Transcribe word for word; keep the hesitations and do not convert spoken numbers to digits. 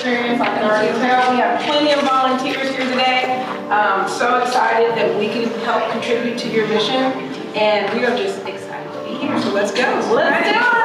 experience, like I already tell. We have plenty of volunteers here today. Um, so excited that we can help contribute to your mission, and we are just excited to be here. So let's go. Let's do it.